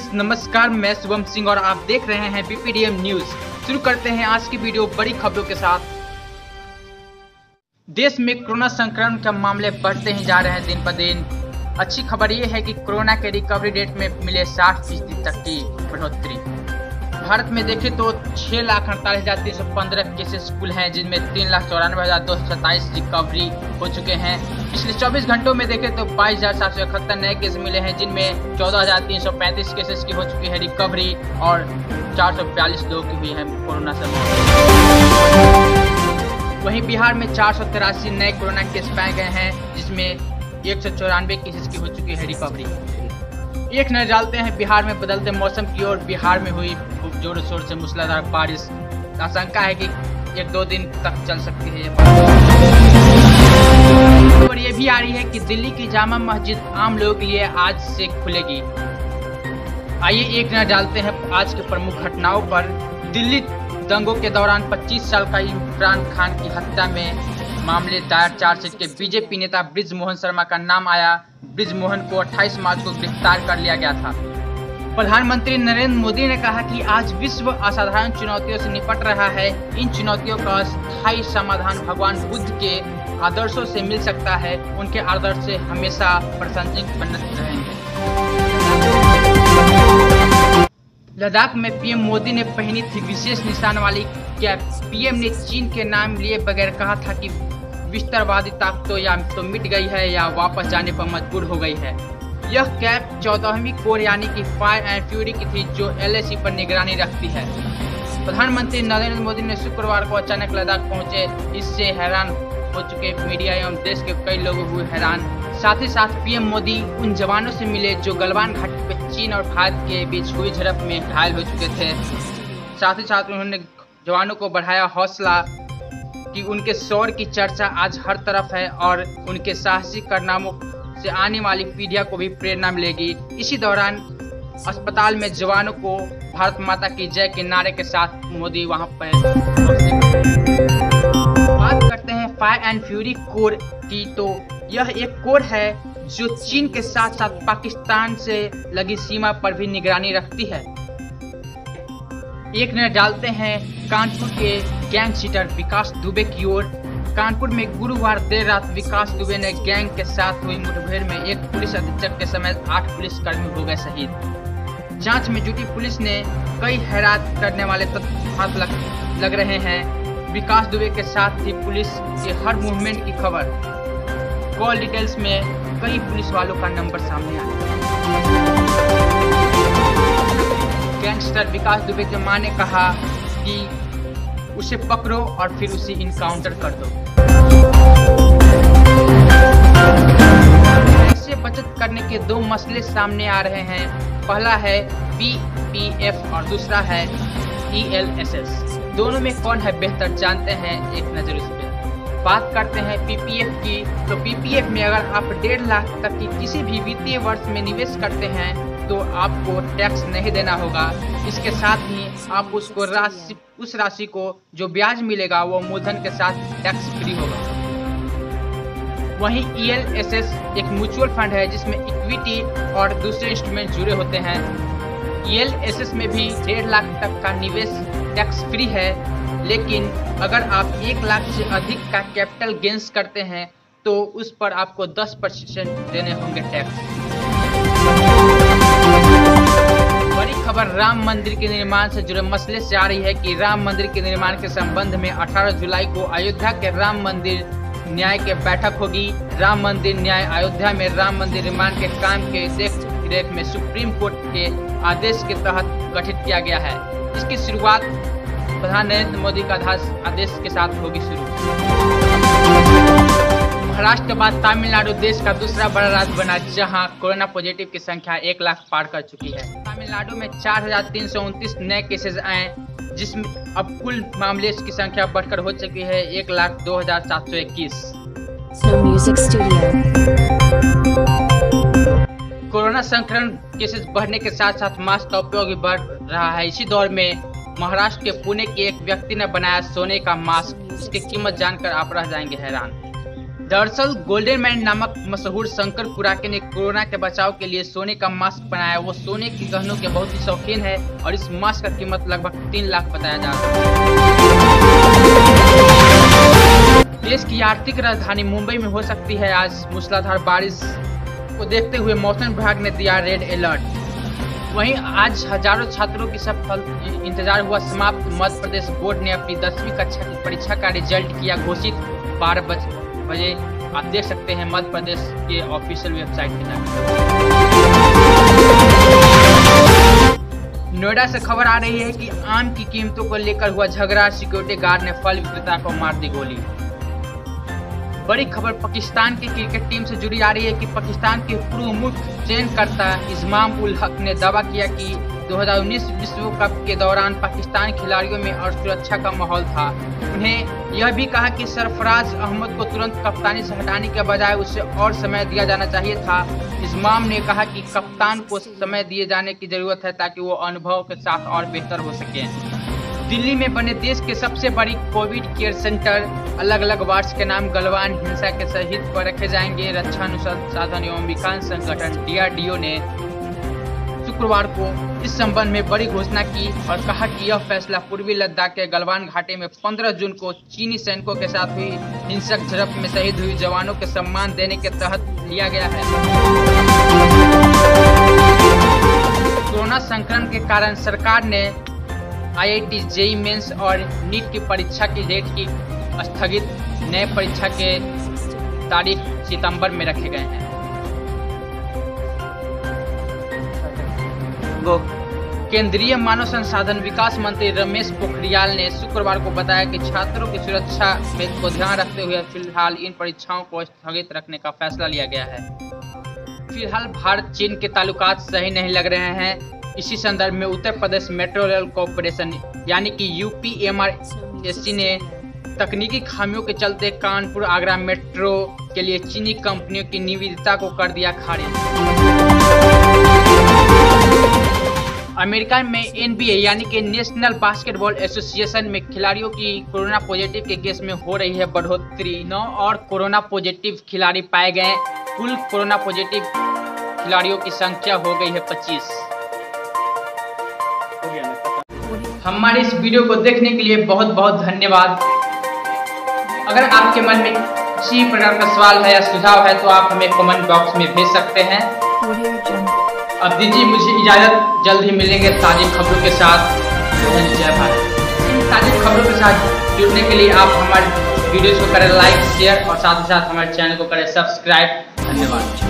Friends नमस्कार, मैं शुभम सिंह और आप देख रहे हैं पीपीडीएम न्यूज। शुरू करते हैं आज की वीडियो बड़ी खबरों के साथ। देश में कोरोना संक्रमण के मामले बढ़ते ही जा रहे हैं दिन पर दिन। अच्छी खबर ये है कि कोरोना के रिकवरी रेट में मिले 60% तक की बढ़ोतरी। भारत में देखें तो 6,48,315 केसेस कुल हैं, जिनमें 3,94,227 रिकवरी हो चुके हैं। पिछले 24 घंटों में देखें तो 22,771 नए केस मिले हैं, जिनमें 14,335 केसेस की हो चुकी है रिकवरी और 442 लोगों की हुई है कोरोना से मौत। वहीं बिहार में 483 नए कोरोना केस पाए गए हैं, जिसमें 194 केसेस की हो चुकी है रिकवरी। एक नजर डालते हैं बिहार में बदलते मौसम की ओर। बिहार में हुई जोर शोर से मूसलाधार बारिश। आशंका है कि 1-2 दिन तक चल सकती है ये बारिश। और ये भी आ रही है कि दिल्ली की जामा मस्जिद आम लोगों के लिए आज से खुलेगी। आइए एक नजर डालते हैं आज के प्रमुख घटनाओं पर। दिल्ली दंगों के दौरान 25 साल का इमरान खान की हत्या में मामले दायर चार्जशीट के बीजेपी नेता बृजमोहन शर्मा का नाम आया। बृजमोहन को 28 मार्च को गिरफ्तार कर लिया गया था। प्रधानमंत्री नरेंद्र मोदी ने कहा कि आज विश्व असाधारण चुनौतियों से निपट रहा है। इन चुनौतियों का स्थायी समाधान भगवान बुद्ध के आदर्शों से मिल सकता है। उनके आदर्श से हमेशा प्रासंगिक बने रहेंगे। लद्दाख में पीएम मोदी ने पहनी थी विशेष निशान वाली कैप। पीएम ने चीन के नाम लिए बगैर कहा था कि विस्तारवादी ताकतों या तो मिट गई है या वापस जाने पर मजबूर हो गई है। यह कैप 14वीं कोर यानी कि फायर एंड फ्यूरी की थी, जो LAC पर निगरानी रखती है। प्रधानमंत्री नरेंद्र मोदी ने शुक्रवार को अचानक लद्दाख पहुंचे। इससे हैरान हो चुके मीडिया एवं देश के कई लोग हुए हैरान। साथ ही साथ पीएम मोदी उन जवानों से मिले जो गलवान घाटी पर चीन और भारत के बीच हुई झड़प में घायल हो चुके थे। साथ ही साथ उन्होंने जवानों को बढ़ाया हौसला कि उनके शौर्य की चर्चा आज हर तरफ है और उनके साहसिक कारनामों से आने वाली पीढ़ियों को भी प्रेरणा मिलेगी। इसी दौरान अस्पताल में जवानों को भारत माता की जय के नारे के साथ मोदी वहां पर बात करते हैं फायर एंड फ्यूरी कोर की। तो यह एक कोर है जो चीन के साथ साथ पाकिस्तान से लगी सीमा पर भी निगरानी रखती है। एक नजर डालते हैं कानपुर के गैंग शीटर विकास दुबे की ओर। कानपुर में गुरुवार देर रात विकास दुबे ने गैंग के साथ हुई मुठभेड़ में एक पुलिस अधीक्षक के समेत 8 पुलिसकर्मी हो गए शहीद। जांच में जुटी पुलिस ने कई हैरान करने वाले तथ्य हाथ लग रहे हैं। विकास दुबे के साथ ही पुलिस के हर मूवमेंट की खबर। कॉल डिटेल्स में कई पुलिस वालों का नंबर सामने आया। गैंगस्टर विकास दुबे के मां ने कहा कि उसे पकड़ो और फिर उसे इनकाउंटर कर दो। पैसे बचत करने के 2 मसले सामने आ रहे हैं। पहला है PPF और दूसरा है ELSS। दोनों में कौन है बेहतर जानते हैं एक नजर इस पे। बात करते हैं PPF की। तो PPF में अगर आप 1.5 लाख तक की किसी भी वित्तीय वर्ष में निवेश करते हैं तो आपको टैक्स नहीं देना होगा। इसके साथ ही आप उस राशि को जो ब्याज मिलेगा वो मूलधन के साथ टैक्स फ्री होगा। वहीं ELSS एक म्यूचुअल फंड है जिसमें इक्विटी और दूसरे इंस्ट्रूमेंट जुड़े होते हैं। ELSS में भी 1.5 लाख तक का निवेश टैक्स फ्री है, लेकिन अगर आप 1 लाख से अधिक का कैपिटल गेन्स करते हैं तो उस पर आपको 10% देने होंगे टैक्स। बड़ी खबर राम मंदिर के निर्माण से जुड़े मसले से आ रही है कि राम मंदिर के निर्माण के संबंध में 18 जुलाई को अयोध्या के राम मंदिर न्याय के बैठक होगी। राम मंदिर न्याय अयोध्या में राम मंदिर निर्माण के काम के देख रेख में सुप्रीम कोर्ट के आदेश के तहत गठित किया गया है। इसकी शुरुआत प्रधान नरेंद्र मोदी का आदेश के साथ होगी शुरू। महाराष्ट्र के बाद तमिलनाडु देश का दूसरा बड़ा राज्य बना, जहां कोरोना पॉजिटिव की संख्या 1 लाख पार कर चुकी है। तमिलनाडु में 4,329 नए केसेस आए, जिसमें अब कुल मामले की संख्या बढ़कर हो चुकी है 1,02,721। कोरोना संक्रमण केसेस बढ़ने के साथ साथ मास्क का उपयोग भी बढ़ रहा है। इसी दौर में महाराष्ट्र के पुणे के एक व्यक्ति ने बनाया सोने का मास्क। इसकी कीमत जानकर आप रह जाएंगे हैरान। दरअसल गोल्डन मैन नामक मशहूर शंकर कुराके ने कोरोना के बचाव के लिए सोने का मास्क बनाया। वो सोने के गहनों के बहुत ही शौकीन है और इस मास्क का कीमत लगभग 3 लाख बताया जा रहा है। देश की आर्थिक राजधानी मुंबई में हो सकती है आज मूसलाधार बारिश को देखते हुए मौसम विभाग ने दिया रेड अलर्ट। वहीं आज हजारों छात्रों की सफल इंतजार हुआ समाप्त। मध्य प्रदेश बोर्ड ने अपनी 10वीं कक्षा की परीक्षा का रिजल्ट किया घोषित। 12 बजे आप देख सकते हैं मध्य प्रदेश के ऑफिशियल वेबसाइट पे जाकर। नोएडा से खबर आ रही है कि आम की कीमतों को लेकर हुआ झगड़ा, सिक्योरिटी गार्ड ने फल विक्रेता को मार दी गोली। बड़ी खबर पाकिस्तान की क्रिकेट टीम से जुड़ी आ रही है कि पाकिस्तान के पूर्व मुख्य चयनकर्ता इस्माम उल हक ने दावा किया कि 2019 विश्व कप के दौरान पाकिस्तानी खिलाड़ियों में असुरक्षा का माहौल था। उन्हें यह भी कहा कि सरफराज अहमद को तुरंत कप्तानी से हटाने के बजाय उसे और समय दिया जाना चाहिए था। इस्माम ने कहा कि कप्तान को समय दिए जाने की जरूरत है ताकि वो अनुभव के साथ और बेहतर हो सके। दिल्ली में बने देश के सबसे बड़ी कोविड केयर सेंटर अलग अलग वार्ड्स के नाम गलवान हिंसा के शहीद पर रखे जाएंगे। रक्षा अनुसंधान एवं विकास संगठन DRDO ने शुक्रवार को इस संबंध में बड़ी घोषणा की और कहा कि यह फैसला पूर्वी लद्दाख के गलवान घाटी में 15 जून को चीनी सैनिकों के साथ हुई हिंसक झड़प में शहीद हुई जवानों के सम्मान देने के तहत लिया गया है। कोरोना संक्रमण के कारण सरकार ने IIT JEE मेंस और नीट की परीक्षा की डेट की स्थगित। नए परीक्षा के तारीख सितंबर में रखे गए हैं। केंद्रीय मानव संसाधन विकास मंत्री रमेश पोखरियाल ने शुक्रवार को बताया कि छात्रों की सुरक्षा को ध्यान रखते हुए फिलहाल इन परीक्षाओं को स्थगित रखने का फैसला लिया गया है। फिलहाल भारत चीन के ताल्लुकात सही नहीं लग रहे हैं। इसी संदर्भ में Uttar Pradesh metro rail corporation यानी कि UPMRSC ने तकनीकी खामियों के चलते कानपुर आगरा मेट्रो के लिए चीनी कंपनियों की निविदा को कर दिया खारिज। अमेरिका में NBA यानी कि नेशनल बास्केटबॉल एसोसिएशन में खिलाड़ियों की कोरोना पॉजिटिव के केस में हो रही है बढ़ोतरी। 9 और कोरोना पॉजिटिव खिलाड़ी पाए गए। कुल कोरोना पॉजिटिव खिलाड़ियों की संख्या हो गई है 25। हमारे इस वीडियो को देखने के लिए बहुत बहुत धन्यवाद। अगर आपके मन में किसी प्रकार का सवाल है या सुझाव है तो आप हमें कमेंट बॉक्स में भेज सकते हैं। अब दीजिए मुझे इजाजत, जल्द ही मिलेंगे ताज़ी खबरों के साथ। जय भारत। इन ताज़ी खबरों के साथ जुड़ने के लिए आप हमारे वीडियोस को करें लाइक, शेयर और साथ ही साथ हमारे चैनल को करें सब्सक्राइब। धन्यवाद।